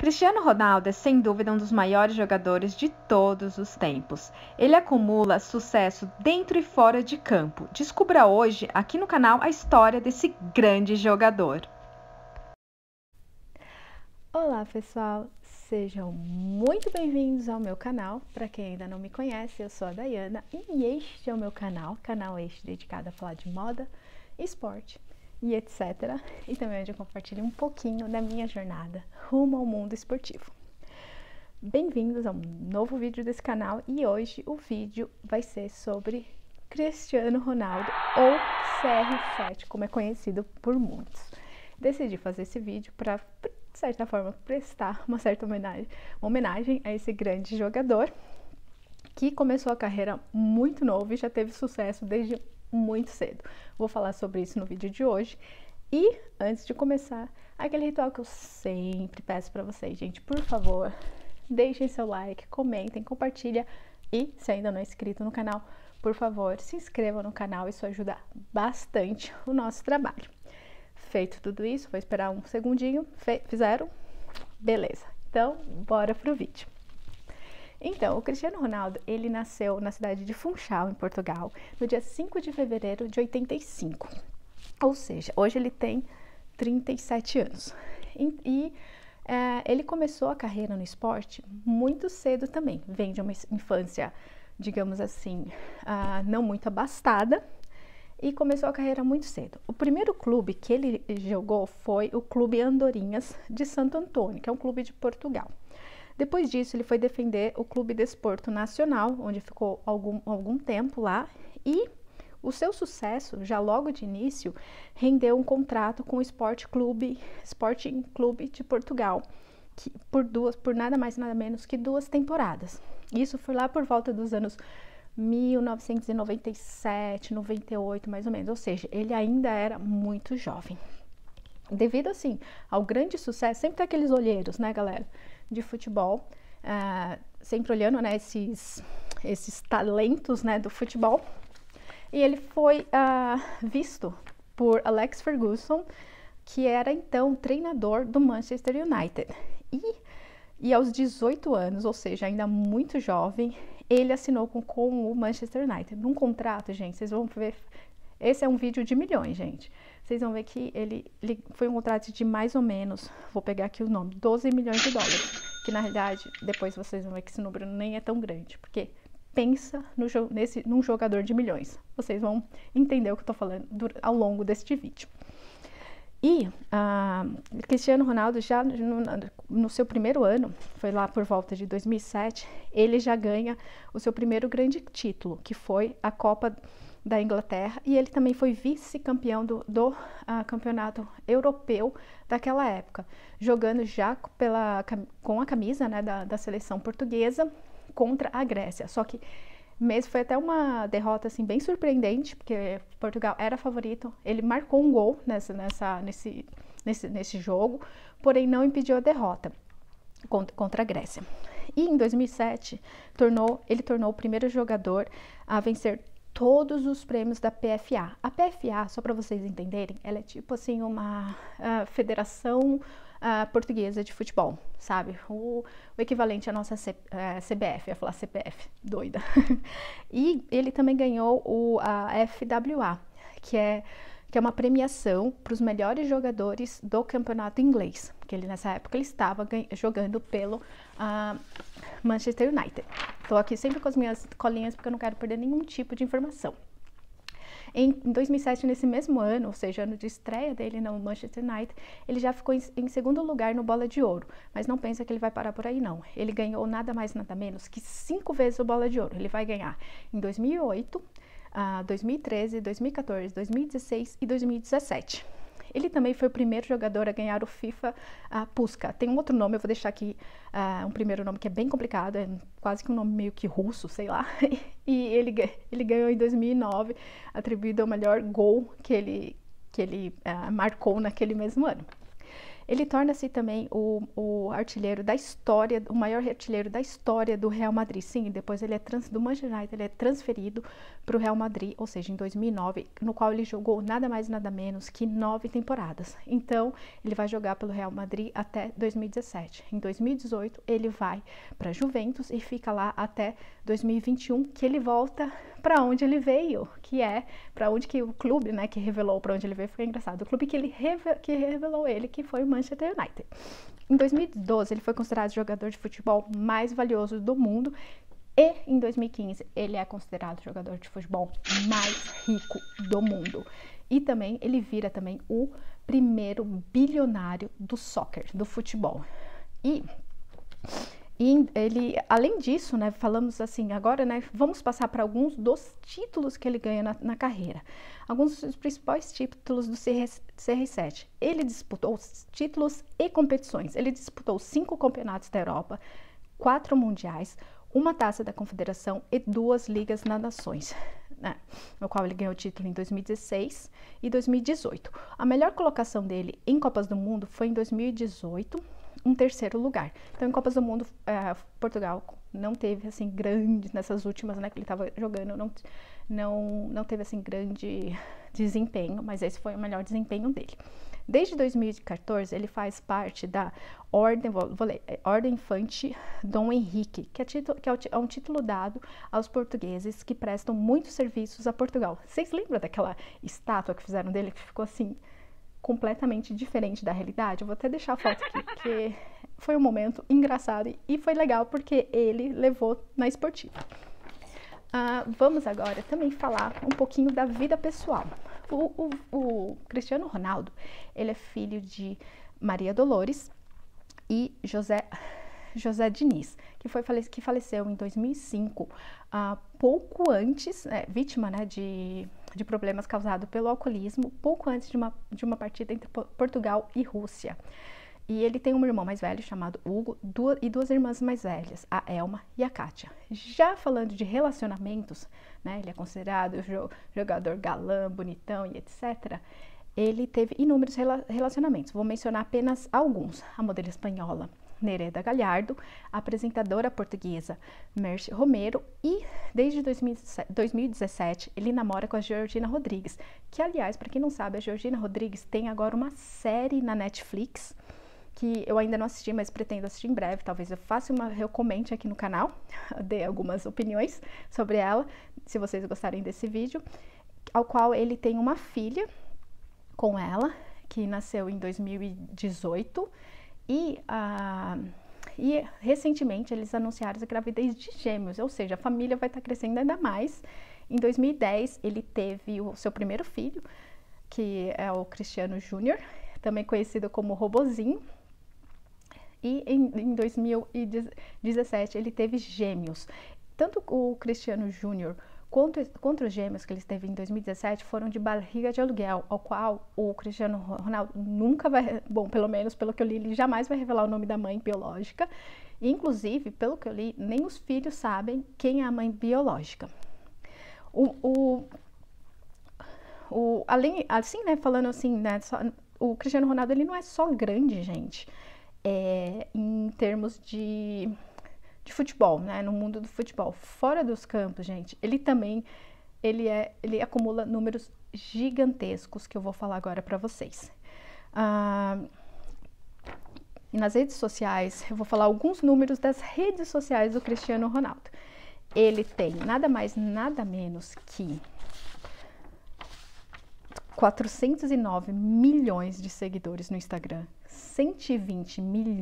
Cristiano Ronaldo é sem dúvida um dos maiores jogadores de todos os tempos. Ele acumula sucesso dentro e fora de campo. Descubra hoje, aqui no canal, a história desse grande jogador. Olá pessoal, sejam muito bem-vindos ao meu canal. Para quem ainda não me conhece, eu sou a Dayana e este é o meu canal este dedicado a falar de moda, esporte e etc. E também onde eu compartilho um pouquinho da minha jornada rumo ao mundo esportivo. Bem-vindos a um novo vídeo desse canal e hoje o vídeo vai ser sobre Cristiano Ronaldo ou CR7, como é conhecido por muitos. Decidi fazer esse vídeo para, de certa forma, prestar uma certa homenagem a esse grande jogador que começou a carreira muito novo e já teve sucesso desde muito cedo. Vou falar sobre isso no vídeo de hoje. E antes de começar, aquele ritual que eu sempre peço para vocês, gente, por favor, deixem seu like, comentem, compartilhem e, se ainda não é inscrito no canal, por favor, se inscreva no canal, isso ajuda bastante o nosso trabalho. Feito tudo isso, vou esperar um segundinho, fizeram? Beleza, então bora pro vídeo. Então, o Cristiano Ronaldo, ele nasceu na cidade de Funchal, em Portugal, no dia 5 de fevereiro de 85. Ou seja, hoje ele tem 37 anos. Ele começou a carreira no esporte muito cedo também. Vem de uma infância, digamos assim, não muito abastada, e começou a carreira muito cedo. O primeiro clube que ele jogou foi o Clube Andorinhas de Santo Antônio, que é um clube de Portugal. Depois disso, ele foi defender o Clube Desporto Nacional, onde ficou algum tempo lá, e o seu sucesso, já logo de início, rendeu um contrato com o Sporting Clube de Portugal, que por nada mais nada menos que 2 temporadas. Isso foi lá por volta dos anos 1997, 98, mais ou menos, ou seja, ele ainda era muito jovem. Devido, assim, ao grande sucesso, sempre tem aqueles olheiros, né, galera, de futebol, sempre olhando, né, esses talentos, né, do futebol, e ele foi visto por Alex Ferguson, que era, então, treinador do Manchester United, e aos 18 anos, ou seja, ainda muito jovem, ele assinou com o Manchester United, num contrato, gente, vocês vão ver, esse é um vídeo de milhões, gente, vocês vão ver que ele foi um contrato de mais ou menos, vou pegar aqui o nome, 12 milhões de dólares, que na realidade, depois vocês vão ver que esse número nem é tão grande, porque pensa num jogador de milhões, vocês vão entender o que eu tô falando ao longo deste vídeo. E Cristiano Ronaldo, já no seu primeiro ano, foi lá por volta de 2007, ele já ganha o seu primeiro grande título, que foi a Copa da Inglaterra, e ele também foi vice-campeão do campeonato europeu daquela época, jogando já com a camisa, né, da seleção portuguesa contra a Grécia. Só que mesmo foi até uma derrota assim bem surpreendente, porque Portugal era favorito, ele marcou um gol nesse jogo, porém não impediu a derrota contra a Grécia. E em 2007, ele tornou o primeiro jogador a vencer todos os prêmios da PFA. A PFA, só para vocês entenderem, ela é tipo assim uma federação portuguesa de futebol, sabe? O equivalente à nossa CBF, ia falar CPF, doida. E ele também ganhou a FWA, que é uma premiação para os melhores jogadores do campeonato inglês, porque nessa época ele estava jogando pelo Manchester United. Estou aqui sempre com as minhas colinhas porque eu não quero perder nenhum tipo de informação. Em 2007, nesse mesmo ano, ou seja, ano de estreia dele no Manchester United, ele já ficou em segundo lugar no Bola de Ouro, mas não pensa que ele vai parar por aí, não. Ele ganhou nada mais, nada menos que 5 vezes o Bola de Ouro. Ele vai ganhar em 2008, 2013, 2014, 2016 e 2017. Ele também foi o primeiro jogador a ganhar o FIFA Puska. Tem um outro nome, eu vou deixar aqui um primeiro nome que é bem complicado, é quase que um nome meio que russo, sei lá. E ele ganhou em 2009, atribuído ao melhor gol que ele marcou naquele mesmo ano. Ele torna-se também o artilheiro da história, o maior artilheiro da história do Real Madrid. Sim, depois ele é do Manchester United, ele é transferido para o Real Madrid, ou seja, em 2009, no qual ele jogou nada mais nada menos que 9 temporadas. Então, ele vai jogar pelo Real Madrid até 2017. Em 2018, ele vai para a Juventus e fica lá até 2021, que ele volta para onde ele veio, que é para onde que o clube, né, que revelou para onde ele veio, foi engraçado, o clube que revelou ele, que foi o Manchester United. Em 2012, ele foi considerado o jogador de futebol mais valioso do mundo e em 2015 ele é considerado o jogador de futebol mais rico do mundo. E também ele vira também o primeiro bilionário do soccer, do futebol. E ele, além disso, né, falamos assim, agora, né, vamos passar para alguns dos títulos que ele ganha na carreira. Alguns dos principais títulos do CR7. Ele disputou títulos e competições. Ele disputou 5 campeonatos da Europa, 4 mundiais, uma taça da Confederação e 2 ligas das nações, né, no qual ele ganhou o título em 2016 e 2018. A melhor colocação dele em Copas do Mundo foi em 2018, um 3º lugar. Então, em Copas do Mundo, Portugal não teve, assim, grande, nessas últimas, né, que ele estava jogando, não teve, assim, grande desempenho, mas esse foi o melhor desempenho dele. Desde 2014, ele faz parte da Ordem Infante Dom Henrique, que é um título dado aos portugueses que prestam muitos serviços a Portugal. Vocês lembram daquela estátua que fizeram dele, que ficou, assim, completamente diferente da realidade? Eu vou até deixar a foto aqui, porque foi um momento engraçado e foi legal porque ele levou na esportiva. Vamos agora também falar um pouquinho da vida pessoal. O Cristiano Ronaldo, ele é filho de Maria Dolores e José Diniz, que faleceu em 2005, pouco antes, vítima, né, de problemas causados pelo alcoolismo, pouco antes de uma partida entre Portugal e Rússia. E ele tem um irmão mais velho chamado Hugo e 2 irmãs mais velhas, a Elma e a Kátia. Já falando de relacionamentos, né, ele é considerado jogador galã, bonitão e etc. Ele teve inúmeros relacionamentos. Vou mencionar apenas alguns. A modelo espanhola Nereida Galhardo, a apresentadora portuguesa Mercy Romero e, desde 2017, ele namora com a Georgina Rodrigues, que, aliás, para quem não sabe, a Georgina Rodrigues tem agora uma série na Netflix, que eu ainda não assisti, mas pretendo assistir em breve. Talvez eu comente aqui no canal, dê algumas opiniões sobre ela, se vocês gostarem desse vídeo, ao qual ele tem uma filha com ela, que nasceu em 2018, e recentemente eles anunciaram a gravidez de gêmeos, ou seja, a família vai estar crescendo ainda mais. Em 2010 ele teve o seu primeiro filho, que é o Cristiano Júnior, também conhecido como Robozinho, e em 2017 ele teve gêmeos. Tanto o Cristiano Júnior quanto os gêmeos que ele teve em 2017 foram de barriga de aluguel, ao qual o Cristiano Ronaldo nunca vai, bom, pelo menos pelo que eu li, ele jamais vai revelar o nome da mãe biológica. E, inclusive, pelo que eu li, nem os filhos sabem quem é a mãe biológica. Além, assim, né, falando assim, né, o Cristiano Ronaldo, ele não é só grande, gente, em termos de futebol, né, no mundo do futebol, fora dos campos, gente, ele acumula números gigantescos, que eu vou falar agora para vocês. E nas redes sociais, eu vou falar alguns números das redes sociais do Cristiano Ronaldo. Ele tem nada mais, nada menos que 409 milhões de seguidores no Instagram, 190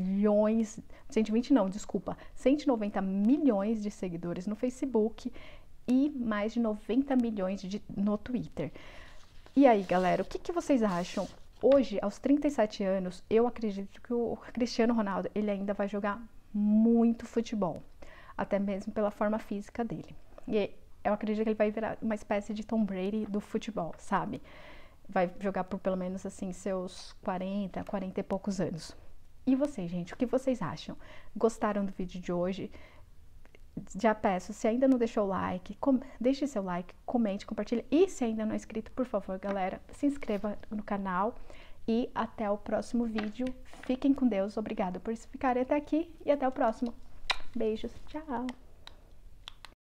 milhões de seguidores no Facebook e mais de 90 milhões no Twitter. E aí, galera, o que vocês acham? Hoje, aos 37 anos, eu acredito que o Cristiano Ronaldo, ele ainda vai jogar muito futebol, até mesmo pela forma física dele. E eu acredito que ele vai virar uma espécie de Tom Brady do futebol, sabe? Vai jogar por pelo menos, assim, seus 40 e poucos anos. E vocês, gente, o que vocês acham? Gostaram do vídeo de hoje? Já peço, se ainda não deixou o like, deixe seu like, comente, compartilhe. E se ainda não é inscrito, por favor, galera, se inscreva no canal e até o próximo vídeo. Fiquem com Deus, obrigada por ficarem até aqui e até o próximo. Beijos, tchau!